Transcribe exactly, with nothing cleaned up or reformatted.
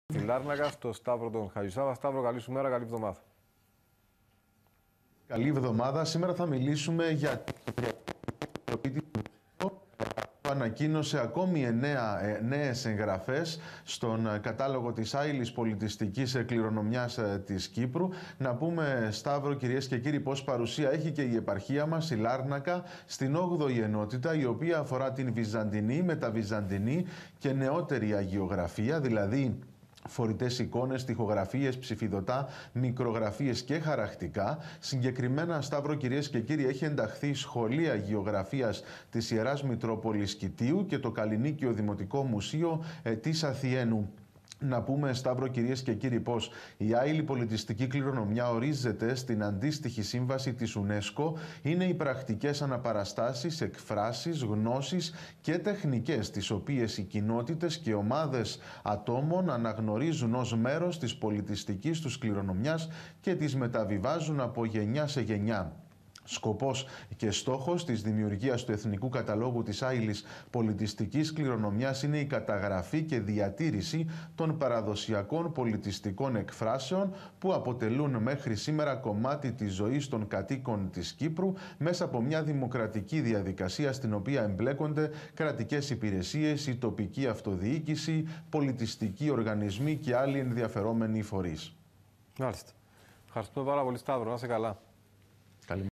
Στη Λάρνακα, στο Σταύρο τον Χατζησάβα. Σταύρο, καλή σου μέρα, καλή εβδομάδα. Καλή εβδομάδα. Σήμερα θα μιλήσουμε για το που ανακοίνωσε ακόμη εννέα νέες εγγραφές στον κατάλογο της άειλης πολιτιστικής κληρονομιάς της Κύπρου. Να πούμε, Σταύρο, κυρίες και κύριοι, πώς παρουσία έχει και η επαρχία μας, η Λάρνακα, στην όγδοη ενότητα, η οποία αφορά την Βυζαντινή, μεταβυζαντινή και νεότερη αγιογραφία, δηλαδή φορητές εικόνες, τοιχογραφίες, ψηφιδωτά, μικρογραφίες και χαρακτικά. Συγκεκριμένα, Σταύρο, κυρίες και κύριοι, έχει ενταχθεί η Σχολή Αγιογραφίας της Ιεράς Μητρόπολης Κιτίου και το Καλλινίκιο Δημοτικό Μουσείο ε, της Αθιένου. Να πούμε, Σταύρο, κυρίες και κύριοι, πως η άειλη πολιτιστική κληρονομιά ορίζεται στην αντίστοιχη σύμβαση της UNESCO. Είναι οι πρακτικές αναπαραστάσεις, εκφράσεις, γνώσεις και τεχνικές, τις οποίες οι κοινότητες και ομάδες ατόμων αναγνωρίζουν ως μέρος της πολιτιστικής τους κληρονομιάς και τις μεταβιβάζουν από γενιά σε γενιά. Σκοπός και στόχος της δημιουργίας του Εθνικού Καταλόγου της άειλης πολιτιστικής κληρονομιάς είναι η καταγραφή και διατήρηση των παραδοσιακών πολιτιστικών εκφράσεων που αποτελούν μέχρι σήμερα κομμάτι της ζωής των κατοίκων της Κύπρου μέσα από μια δημοκρατική διαδικασία στην οποία εμπλέκονται κρατικές υπηρεσίες, η τοπική αυτοδιοίκηση, πολιτιστικοί οργανισμοί και άλλοι ενδιαφερόμενοι φορείς. Μάλιστα. Ευχαριστούμε πάρα πολύ, Σταύρο. Να είσαι καλά.